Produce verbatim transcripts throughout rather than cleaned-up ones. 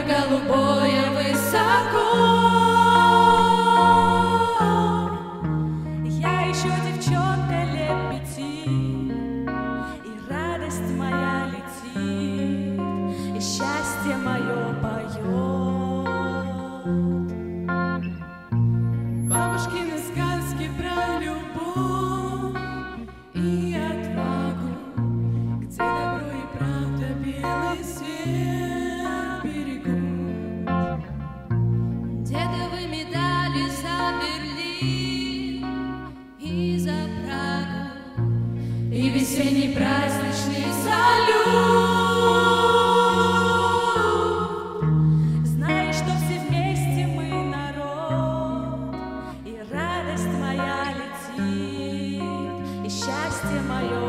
голубое высоко. Я еще девчонка лет пяти, и радость моя летит, и счастье мое поет. Бабушкины сказки про любовь и отвагу, где добро и правда белый свет берегут. Дедовы медали за Берлин и за Прагу, и весенний праздничный салют. Знаешь, что все вместе мы народ, и радость моя летит, и счастье мое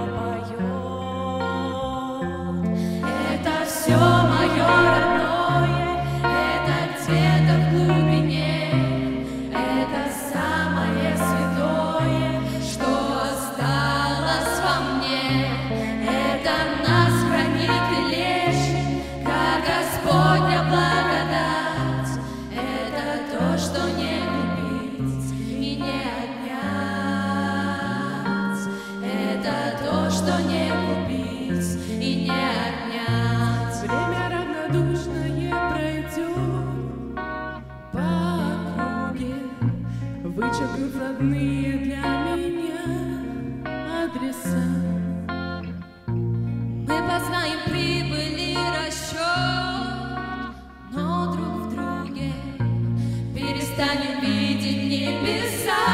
поет. Это все мое родное, это где-то в глубине, это самое святое, что осталось во мне. Это нас хранит и лечит, как Господня благодать. Это то, что не купить и не отнять. Это то, что не купить и не отнять. Время равнодушное пройдет по округе, вычеркнув родные для меня адреса. Мы познаем прибыль и расчет, но друг в друге перестанем видеть небеса.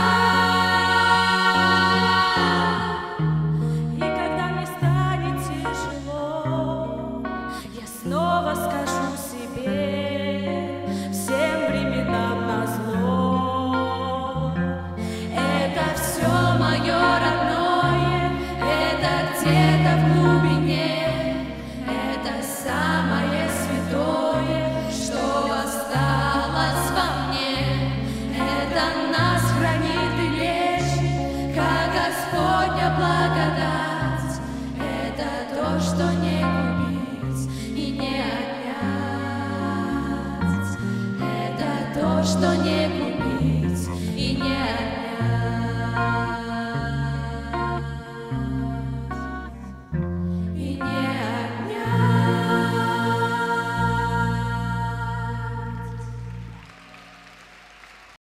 И когда мне станет тяжело, я снова скажу себе всем временам назло. Это все мое родное, это где-то в глубине, это самое святое, что осталось во мне. Это нас хранит и лечит, как Господня благодать. Это то, что не купить и не отнять. Это то, что не